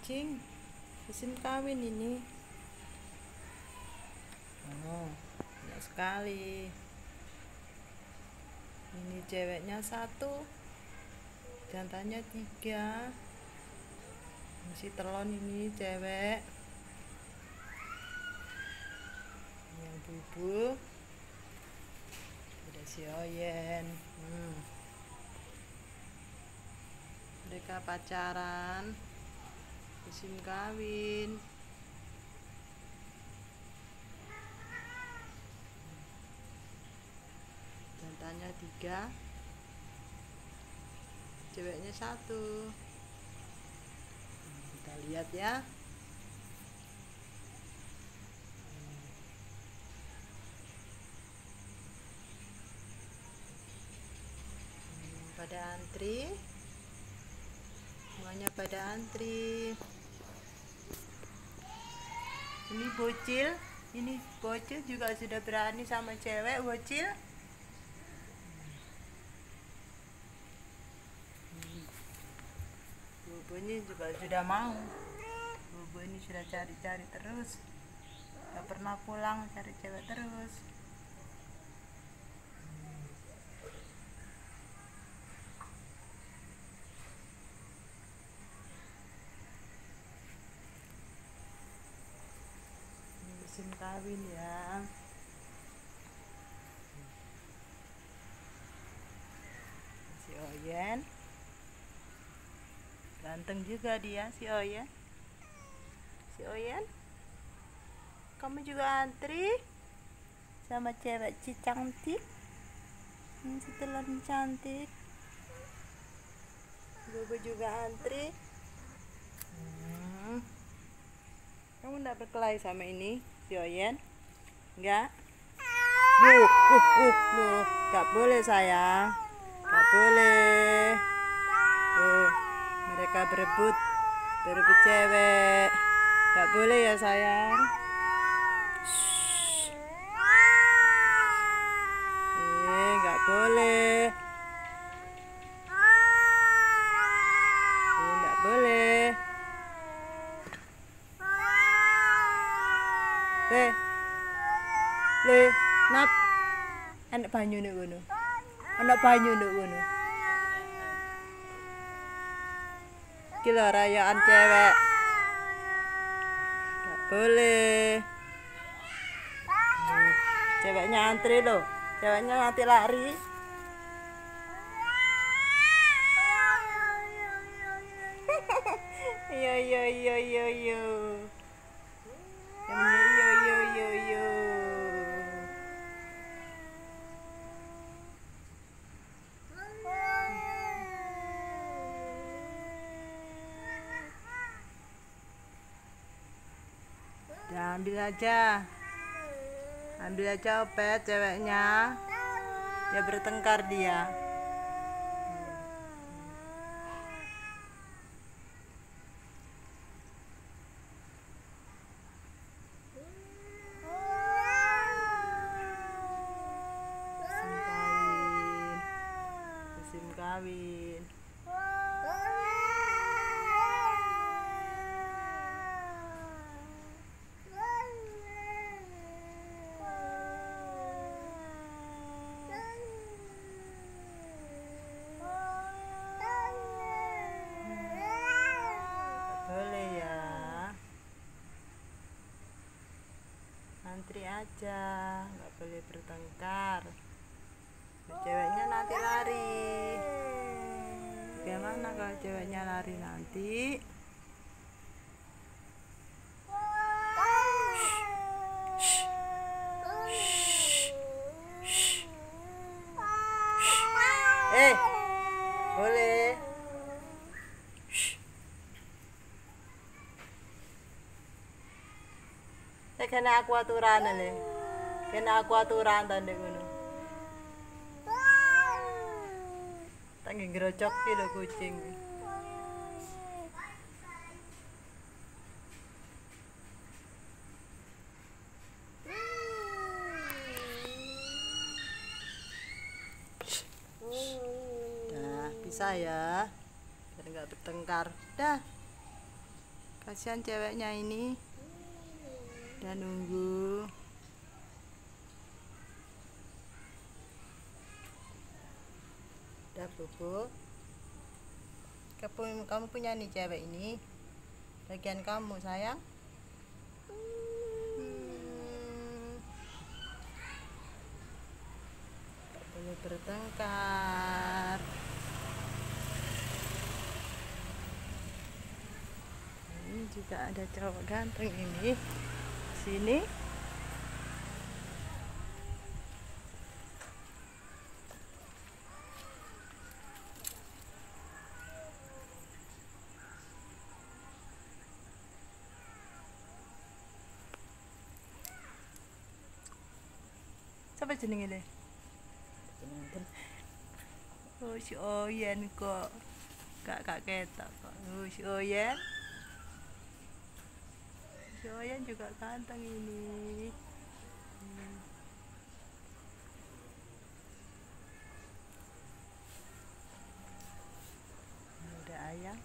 kucing musim kawin ini. Oh, banyak sekali. Ini ceweknya 1, jantannya 3. Masih telon ini cewek. Yang bubu udah si Oyen. Mereka pacaran musim kawin. Jantannya 3, ceweknya 1. Kita lihat ya. Pada antri, semuanya pada antri. Ini bocil juga sudah berani sama cewek bocil. Bobo ini juga sudah mau. Bobo ini sudah cari-cari terus, gak pernah pulang, cari cewek terus. Musim kawin ya. Si Oyen ganteng juga dia, si Oyen. Si Oyen, kamu juga antri sama cewek cantik. Si telur cantik. Bobo juga antri. Kamu enggak berkelahi sama ini, si Oyen? Enggak? Enggak boleh sayang. Enggak boleh. Mereka berebut cewek. Enggak boleh ya sayang. Enggak boleh. Enggak boleh. Nap, anak banyu nek ngono. Anak banyu nek ngono. Iki lho rayaan cewek. Enggak boleh. Ceweknya antri loh. Ceweknya nanti lari. Yo yo yo yo yo. Yo. Ya, ambil aja opet ceweknya. Ya bertengkar dia. Musim kawin. Boleh ya, antri aja, nggak boleh bertengkar. Ceweknya nanti lari. Gimana kalau ceweknya lari nanti? Boleh. Kena aku aturan le. Kena aku aturan tandek ngono. Tak ngerocok ki lho kucing. Dah, bisa ya. Biar enggak bertengkar. Dah. Kasihan ceweknya ini udah nunggu. Udah bubuk. Kamu punya nih cewek ini. Bagian kamu sayang. Gak boleh bertengkar. Ini juga ada cowok ganteng ini. Sini. Siapa jenenge le? Oh si Oyen kok. Gak ketok kok. Oh si Oyen. Si Oyen juga ganteng ini. Ini ada ayam.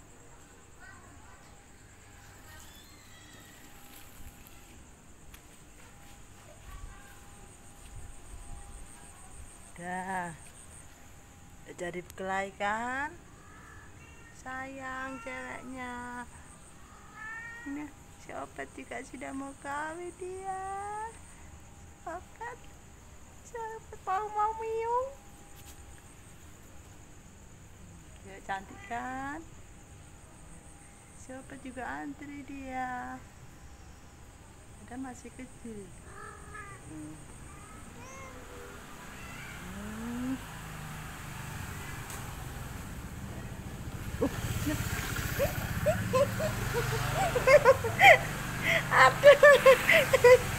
Udah jadi berkelahi kan? Sayang ceweknya. Ini si Opet juga sudah mau kawin dia. Opet, si Opet mau miung. Dia cantik kan? Si Opet juga antri dia. Ada masih kecil. Aduh.